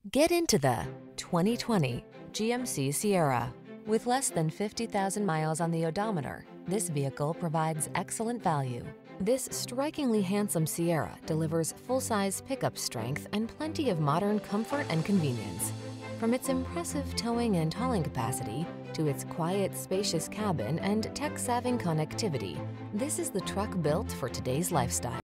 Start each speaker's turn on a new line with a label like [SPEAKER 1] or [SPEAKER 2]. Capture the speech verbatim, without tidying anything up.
[SPEAKER 1] Get into the twenty twenty G M C Sierra. With less than fifty thousand miles on the odometer, this vehicle provides excellent value. This strikingly handsome Sierra delivers full-size pickup strength and plenty of modern comfort and convenience. From its impressive towing and hauling capacity to its quiet, spacious cabin and tech-savvy connectivity, this is the truck built for today's lifestyle.